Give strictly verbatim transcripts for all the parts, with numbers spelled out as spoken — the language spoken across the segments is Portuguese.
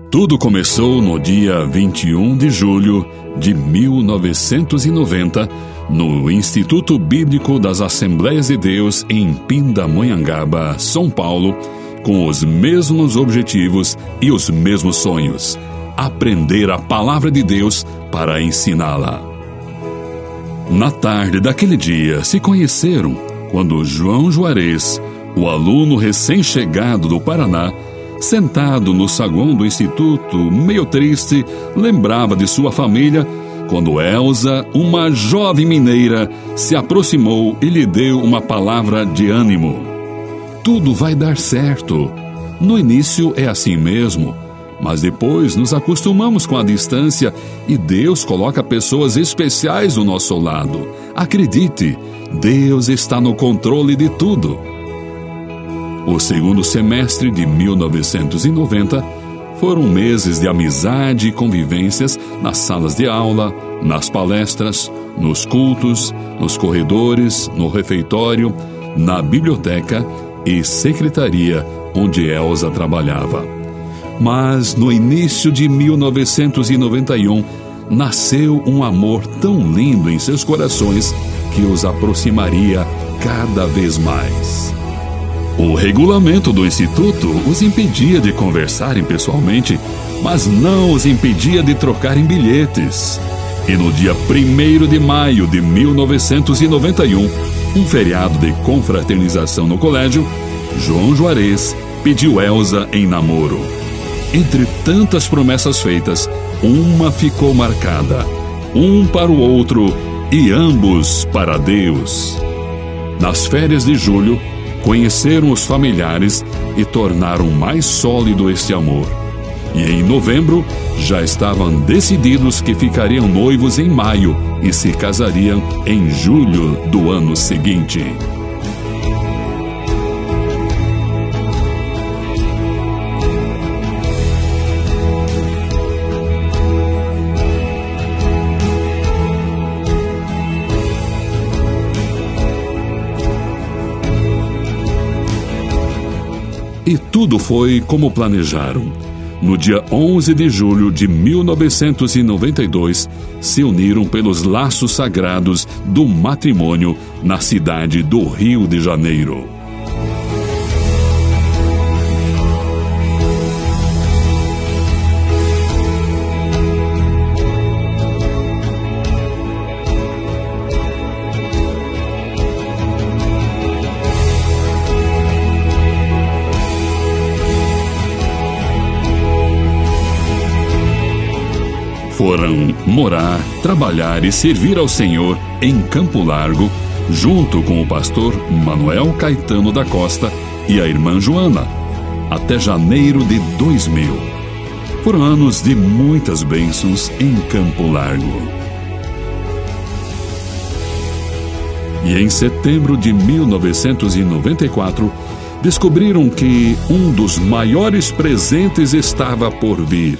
Tudo começou no dia vinte e um de julho de mil novecentos e noventa, no Instituto Bíblico das Assembleias de Deus em Pindamonhangaba, São Paulo, com os mesmos objetivos e os mesmos sonhos: aprender a palavra de Deus para ensiná-la. Na tarde daquele dia se conheceram quando João Juarez, o aluno recém-chegado do Paraná, sentado no saguão do instituto, meio triste, lembrava de sua família, quando Elza, uma jovem mineira, se aproximou e lhe deu uma palavra de ânimo. Tudo vai dar certo. No início é assim mesmo, mas depois nos acostumamos com a distância e Deus coloca pessoas especiais do nosso lado. Acredite, Deus está no controle de tudo. O segundo semestre de mil novecentos e noventa foram meses de amizade e convivências nas salas de aula, nas palestras, nos cultos, nos corredores, no refeitório, na biblioteca e secretaria onde Elza trabalhava. Mas no início de mil novecentos e noventa e um nasceu um amor tão lindo em seus corações que os aproximaria cada vez mais. O regulamento do Instituto os impedia de conversarem pessoalmente, mas não os impedia de trocarem bilhetes. E no dia primeiro de maio de mil novecentos e noventa e um, um feriado de confraternização no colégio, João Juarez pediu Elza em namoro. Entre tantas promessas feitas, uma ficou marcada, um para o outro e ambos para Deus. Nas férias de julho, conheceram os familiares e tornaram mais sólido este amor. E em novembro, já estavam decididos que ficariam noivos em maio e se casariam em julho do ano seguinte. E tudo foi como planejaram. No dia onze de julho de mil novecentos e noventa e dois, se uniram pelos laços sagrados do matrimônio na cidade do Rio de Janeiro. Foram morar, trabalhar e servir ao Senhor em Campo Largo, junto com o pastor Manuel Caetano da Costa e a irmã Joana, até janeiro de dois mil. Foram anos de muitas bênçãos em Campo Largo. E em setembro de mil novecentos e noventa e quatro, descobriram que um dos maiores presentes estava por vir.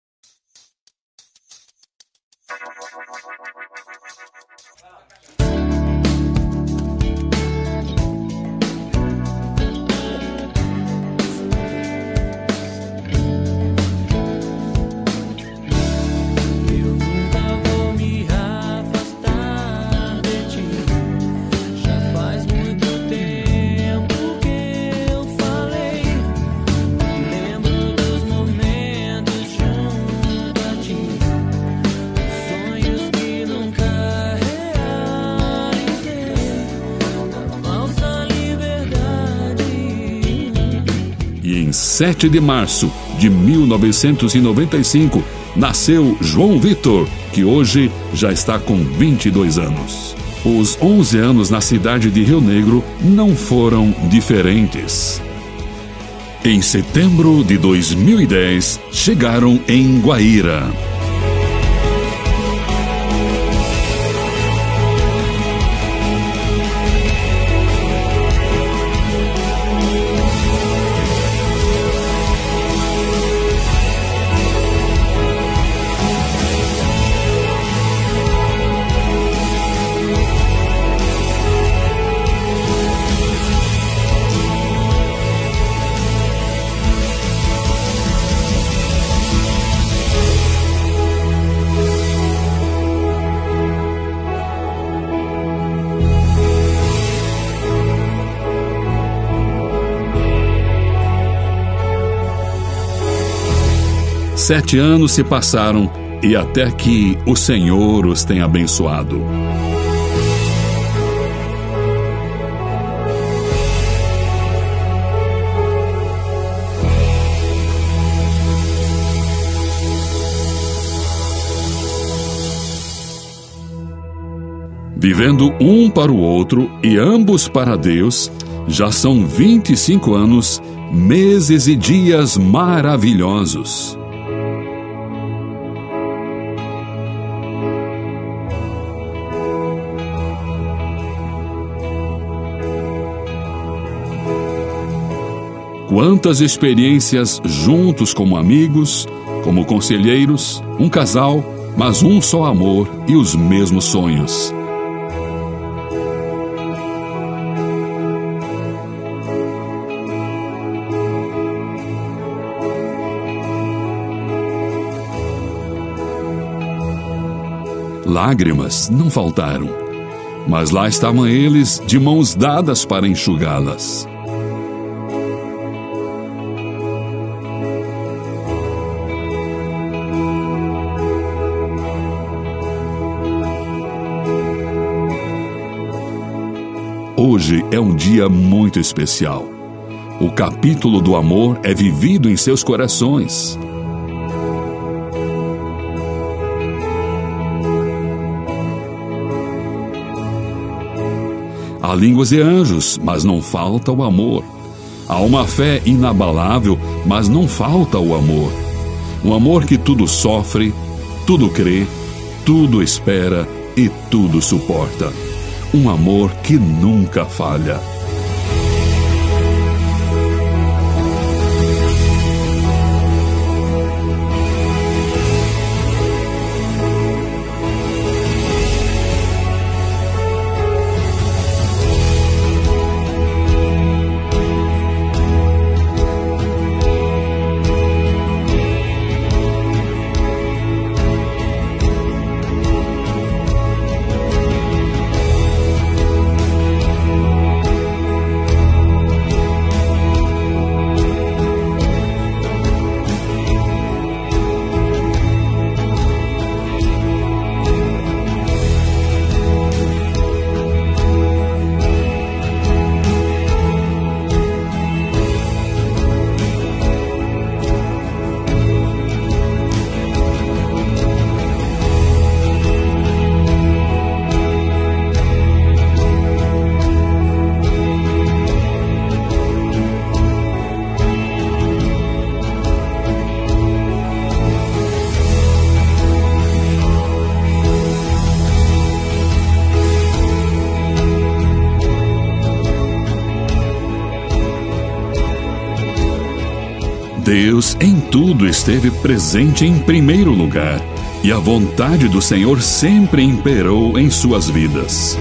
Em sete de março de mil novecentos e noventa e cinco, nasceu João Vitor, que hoje já está com vinte e dois anos. Os onze anos na cidade de Rio Negro não foram diferentes. Em setembro de dois mil e dez, chegaram em Guaíra. Sete anos se passaram e até que o Senhor os tem abençoado. Vivendo um para o outro e ambos para Deus, já são vinte e cinco anos, meses e dias maravilhosos. Quantas experiências juntos como amigos, como conselheiros, um casal, mas um só amor e os mesmos sonhos. Lágrimas não faltaram, mas lá estavam eles de mãos dadas para enxugá-las. Hoje é um dia muito especial. O capítulo do amor é vivido em seus corações. Há línguas de anjos, mas não falta o amor. Há uma fé inabalável, mas não falta o amor. Um amor que tudo sofre, tudo crê, tudo espera e tudo suporta. Um amor que nunca falha. Deus em tudo esteve presente em primeiro lugar, e a vontade do Senhor sempre imperou em suas vidas.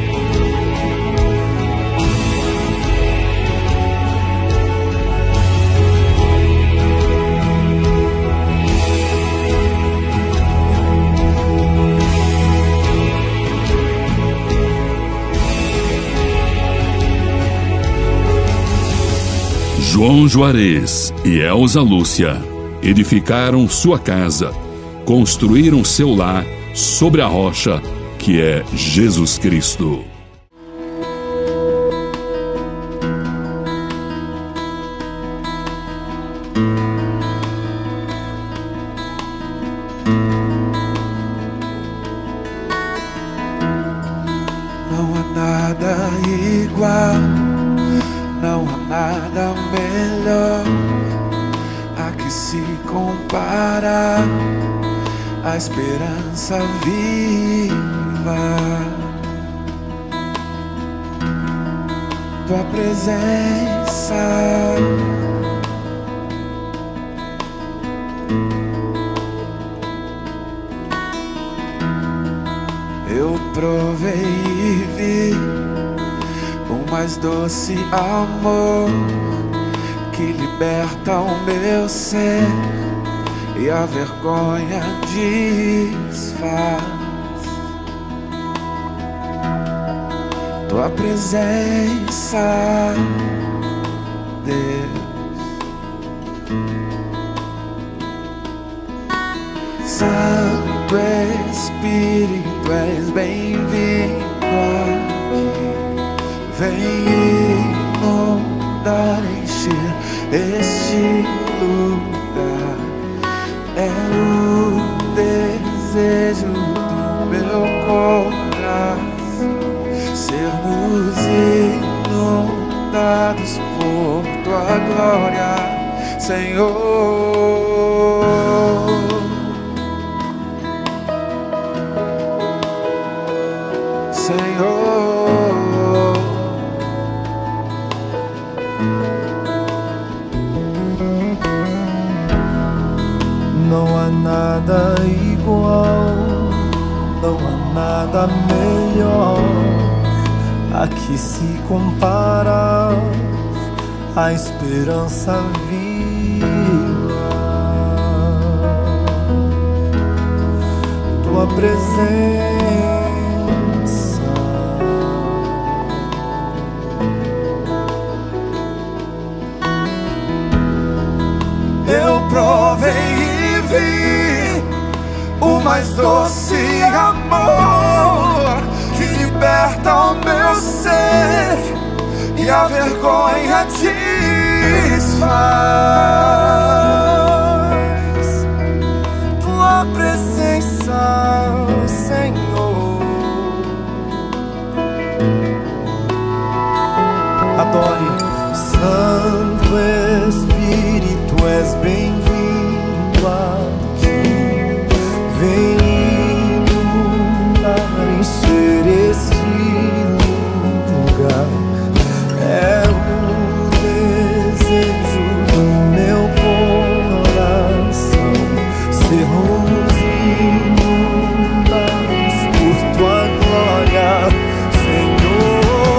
João Juarez e Elza Lúcia edificaram sua casa, construíram seu lar sobre a rocha que é Jesus Cristo. Não há nada igual, não há nada melhor a que se compara a esperança viva. Tua presença eu provei e vi o mais doce amor que liberta o meu ser e a vergonha desfaz. Tua presença, Deus, Espírito, és bem-vindo aqui. Vem inundar, encher este lugar. É o desejo do meu coração, sermos inundados por tua glória, Senhor. Senhor, não há nada igual, não há nada melhor a que se compara a esperança viva, tua presença. Eu provei e vi o mais doce amor que liberta o meu ser e a vergonha desfaz. Tua presença, Senhor. Adore, Santo Espírito, és bem-vindo aqui. Vem inundar, encher este lugar. É o desejo do meu coração, sermos inundados por tua glória, Senhor.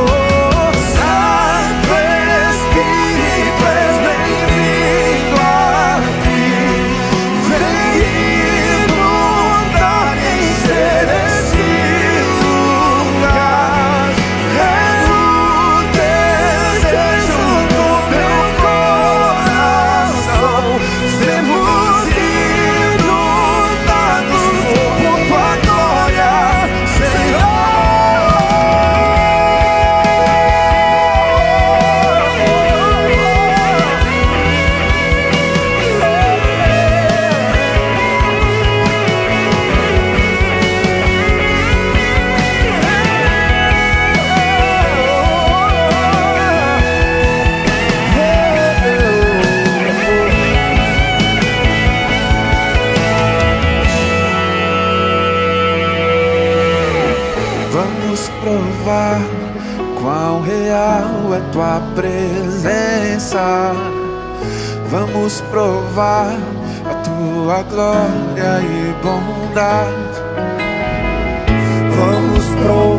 Provar quão real é tua presença. Vamos provar a tua glória e bondade. Vamos provar